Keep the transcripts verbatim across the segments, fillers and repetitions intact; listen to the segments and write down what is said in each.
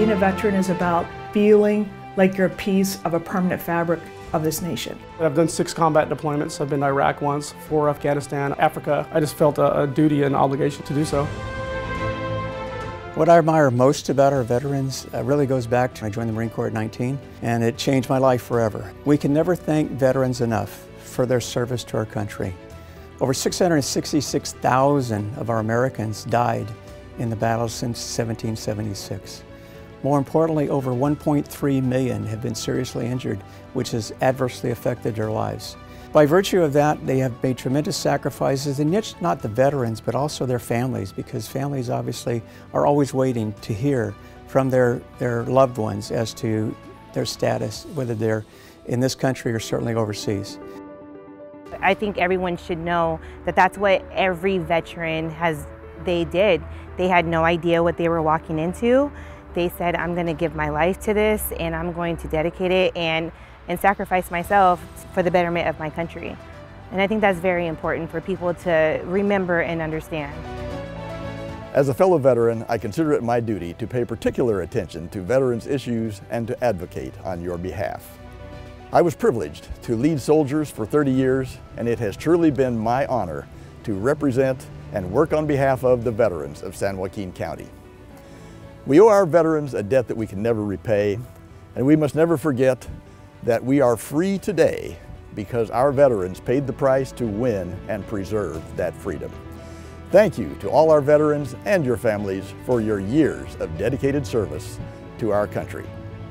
Being a veteran is about feeling like you're a piece of a permanent fabric of this nation. I've done six combat deployments. I've been to Iraq once, four Afghanistan, Africa. I just felt a, a duty and obligation to do so. What I admire most about our veterans uh, really goes back to I joined the Marine Corps at nineteen, and it changed my life forever. We can never thank veterans enough for their service to our country. Over six hundred sixty-six thousand of our Americans died in the battle since seventeen seventy-six. More importantly, over one point three million have been seriously injured, which has adversely affected their lives. By virtue of that, they have made tremendous sacrifices, and yet not the veterans, but also their families, because families obviously are always waiting to hear from their, their loved ones as to their status, whether they're in this country or certainly overseas. I think everyone should know that that's what every veteran has, they did. They had no idea what they were walking into. They said, I'm going to give my life to this, and I'm going to dedicate it and, and sacrifice myself for the betterment of my country. And I think that's very important for people to remember and understand. As a fellow veteran, I consider it my duty to pay particular attention to veterans' issues and to advocate on your behalf. I was privileged to lead soldiers for thirty years, and it has truly been my honor to represent and work on behalf of the veterans of San Joaquin County. We owe our veterans a debt that we can never repay, and we must never forget that we are free today because our veterans paid the price to win and preserve that freedom. Thank you to all our veterans and your families for your years of dedicated service to our country.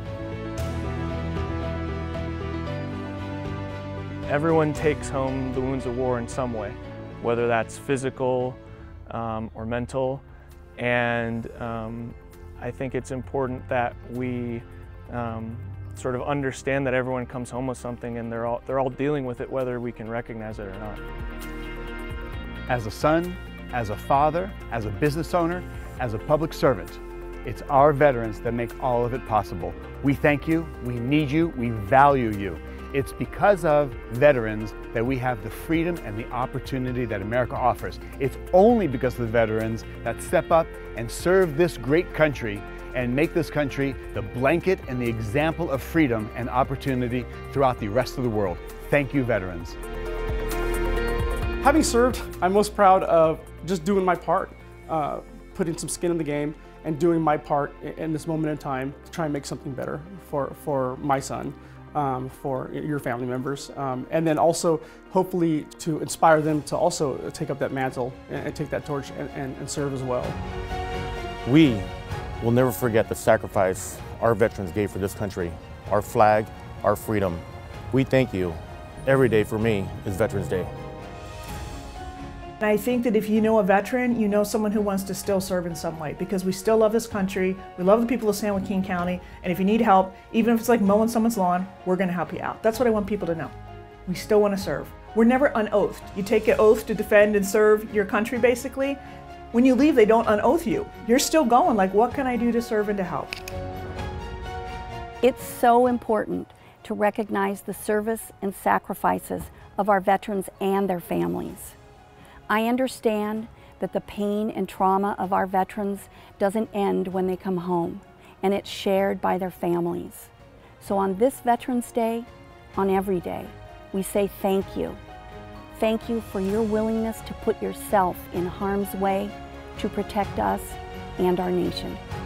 Everyone takes home the wounds of war in some way, whether that's physical um, or mental, and um, I think it's important that we um, sort of understand that everyone comes home with something, and they're all, they're all dealing with it, whether we can recognize it or not. As a son, as a father, as a business owner, as a public servant, it's our veterans that make all of it possible. We thank you, we need you, we value you. It's because of veterans that we have the freedom and the opportunity that America offers. It's only because of the veterans that step up and serve this great country and make this country the blanket and the example of freedom and opportunity throughout the rest of the world. Thank you, veterans. Having served, I'm most proud of just doing my part, uh, putting some skin in the game and doing my part in this moment in time to try and make something better for, for my son. Um, for your family members, um, and then also hopefully to inspire them to also take up that mantle and, and take that torch and, and, and serve as well. We will never forget the sacrifice our veterans gave for this country, our flag, our freedom. We thank you. Every day for me is Veterans Day. And I think that if you know a veteran, you know someone who wants to still serve in some way, because we still love this country, we love the people of San Joaquin County, and if you need help, even if it's like mowing someone's lawn, we're going to help you out. That's what I want people to know. We still want to serve. We're never unoathed. You take an oath to defend and serve your country, basically. When you leave, they don't unoath you. You're still going, like, what can I do to serve and to help? It's so important to recognize the service and sacrifices of our veterans and their families. I understand that the pain and trauma of our veterans doesn't end when they come home, and it's shared by their families. So on this Veterans Day, on every day, we say thank you. Thank you for your willingness to put yourself in harm's way to protect us and our nation.